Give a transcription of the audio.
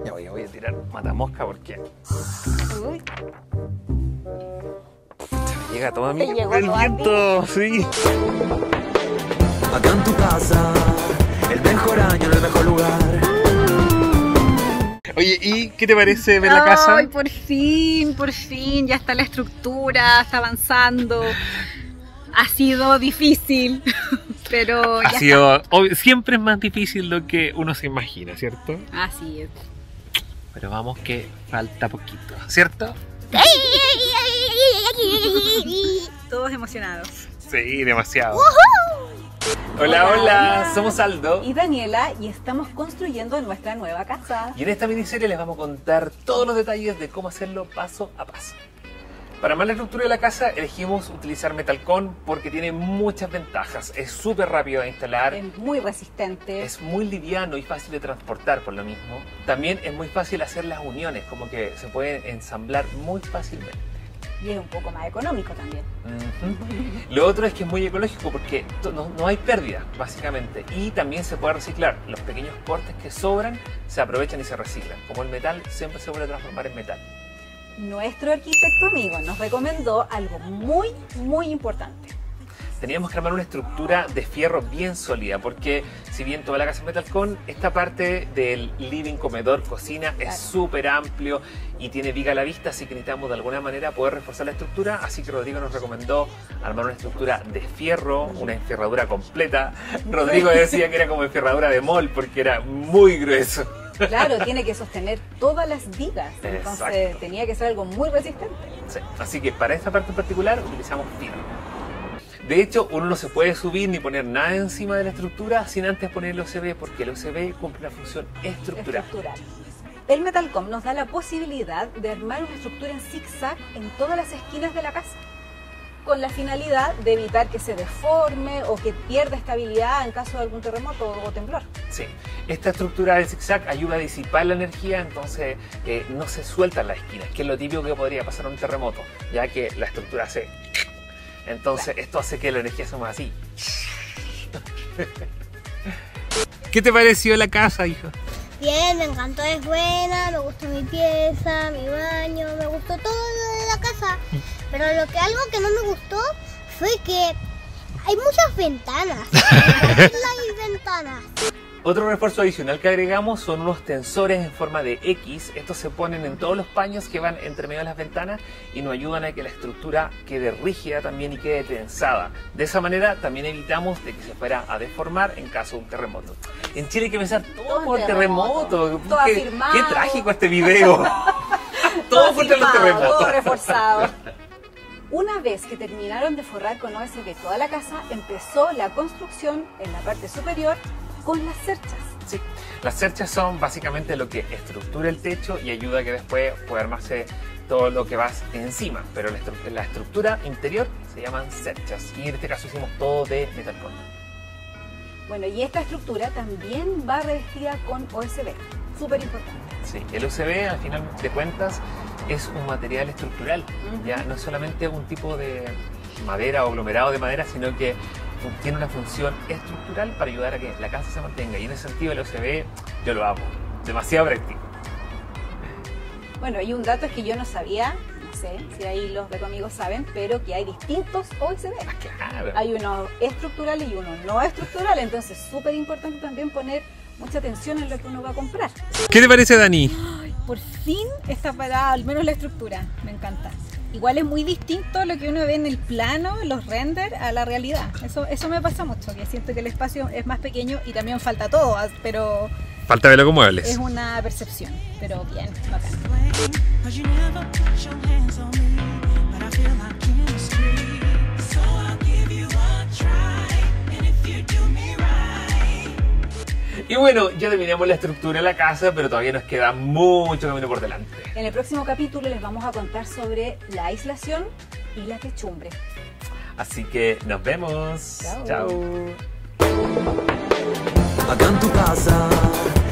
Ya voy a tirar matamosca porque Uy, llega todo Te llegó el todo a viento, sí. Acá en tu casa, el mejor año, el mejor lugar. Oye, ¿y qué te parece ver la casa? Ay, por fin, ya está la estructura, está avanzando. Ha sido difícil, pero ya Ha sido, siempre es más difícil lo que uno se imagina, ¿cierto? está. Así es. Pero vamos que falta poquito, ¿cierto? Todos emocionados. Sí, demasiado. Hola, hola, somos Aldo. Y Daniela, y estamos construyendo nuestra nueva casa. Y en esta miniserie les vamos a contar todos los detalles de cómo hacerlo paso a paso. Para armar la estructura de la casa elegimos utilizar Metalcon porque tiene muchas ventajas. Es súper rápido de instalar, Es muy resistente. es muy liviano y fácil de transportar por lo mismo. También es muy fácil hacer las uniones, como que se pueden ensamblar muy fácilmente. Y es un poco más económico también. Ujú. Lo otro es que es muy ecológico porque no hay pérdida, básicamente. Y también se puede reciclar. Los pequeños cortes que sobran se aprovechan y se reciclan. Como el metal siempre se puede transformar en metal. Nuestro arquitecto amigo nos recomendó algo muy importante. Teníamos que armar una estructura de fierro bien sólida porque si bien toda la casa es Metalcon, esta parte del living, comedor, cocina es súper amplio y tiene viga a la vista, así que necesitamos de alguna manera poder reforzar la estructura, así que Rodrigo nos recomendó armar una estructura de fierro, una enferradura completa. Rodrigo decía que era como enferradura de mall porque era muy grueso. Claro, tiene que sostener todas las vigas, entonces Exacto. tenía que ser algo muy resistente. Sí, así que para esta parte en particular utilizamos fierro. De hecho, uno no se puede subir ni poner nada encima de la estructura sin antes poner el OCB, porque el OCB cumple una función estructural. El Metalcom nos da la posibilidad de armar una estructura en zigzag en todas las esquinas de la casa, con la finalidad de evitar que se deforme o que pierda estabilidad en caso de algún terremoto o temblor. Sí, esta estructura de zigzag ayuda a disipar la energía, entonces no se sueltan las esquinas, que es lo típico que podría pasar en un terremoto, ya que la estructura se... Entonces esto hace que la energía sea más así. ¿Qué te pareció la casa, hijo? Bien, me encantó, es buena, me gustó mi pieza, mi baño, me gustó todo lo de la casa. Pero algo que no me gustó fue que hay muchas ventanas. Hay ventanas. Otro refuerzo adicional que agregamos son unos tensores en forma de X. Estos se ponen en todos los paños que van entre medio de las ventanas y nos ayudan a que la estructura quede rígida también y quede tensada. De esa manera también evitamos de que se fuera a deformar en caso de un terremoto. En Chile hay que pensar todo por terremoto. Todo afirmado. Qué trágico este video. Todo contra los terremotos. Todo reforzado. Una vez que terminaron de forrar con OSB toda la casa, empezó la construcción en la parte superior con las cerchas. Sí, las cerchas son básicamente lo que estructura el techo y ayuda a que después pueda armarse todo lo que va encima, pero la estructura interior se llaman cerchas y en este caso hicimos todo de Metalcon. Bueno, y esta estructura también va revestida con OSB, súper importante. Sí, el OCB al final de cuentas es un material estructural, ya no es solamente un tipo de madera o aglomerado de madera, sino que tiene una función estructural para ayudar a que la casa se mantenga y en ese sentido el OCB yo lo amo, demasiado práctico. Bueno, y un dato es que yo no sabía, no sé si ahí los amigos saben, pero que hay distintos OSB. Ah, claro. Hay uno estructural y uno no estructural, entonces es súper importante también poner mucha atención en lo que uno va a comprar. ¿Qué te parece, Dani? Por fin está parada, al menos la estructura, me encanta. Igual es muy distinto lo que uno ve en el plano, los renders, a la realidad. Eso me pasa mucho, que siento que el espacio es más pequeño y también falta todo, pero Falta ver los muebles. es una percepción, pero bien, bacán. Y bueno, ya terminamos la estructura de la casa, pero todavía nos queda mucho camino por delante. En el próximo capítulo les vamos a contar sobre la aislación y la techumbre. Así que nos vemos. Chao. Chao. Acá en tu casa,